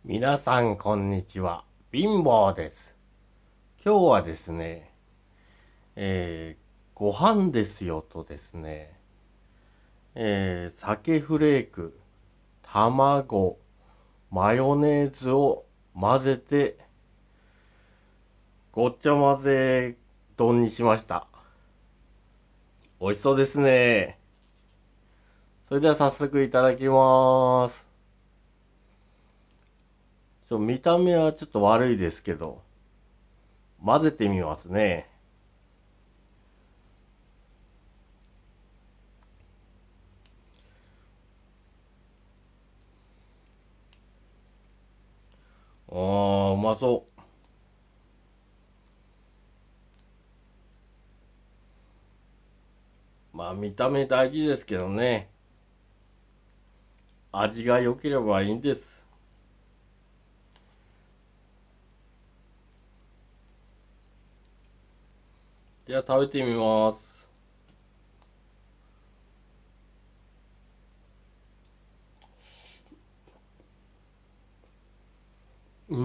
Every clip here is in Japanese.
皆さんこんにちは。貧乏です。今日はですね、ご飯ですよとですね、鮭フレーク、卵、マヨネーズを混ぜて、ごっちゃ混ぜ丼にしました。美味しそうですね。それでは早速いただきます。見た目はちょっと悪いですけど、混ぜてみますね。うまそう。まあ見た目大事ですけどね。味が良ければいいんです。では食べてみます。うん。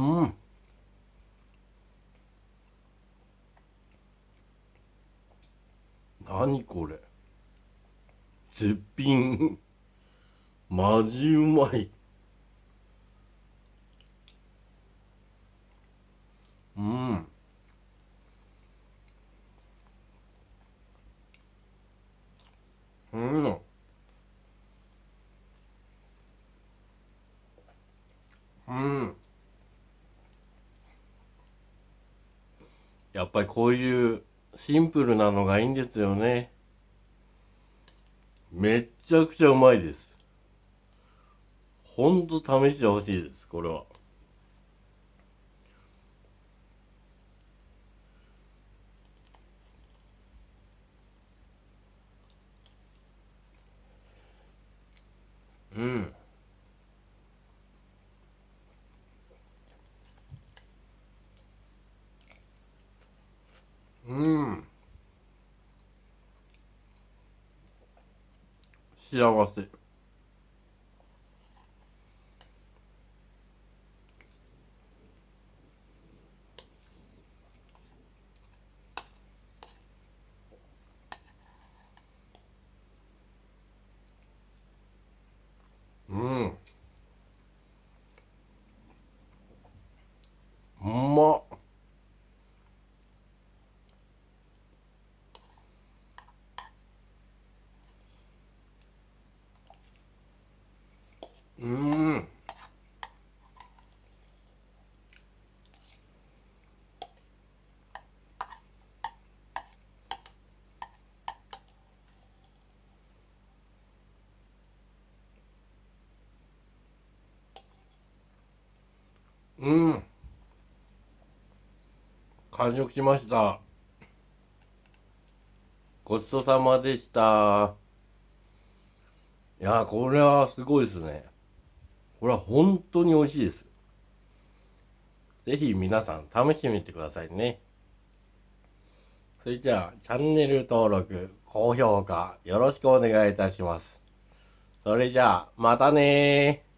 何これ。絶品。マジうまい。うん。うん。うん。やっぱりこういうシンプルなのがいいんですよね。めっちゃくちゃうまいです。ほんと試してほしいです、これは。うん。うん。幸せ。うん。うまっ。うん。うん。完食しました。ごちそうさまでした。いやー、これはすごいですね。これは本当に美味しいです。ぜひ皆さん試してみてくださいね。それじゃあ、チャンネル登録、高評価よろしくお願いいたします。それじゃあ、またねー。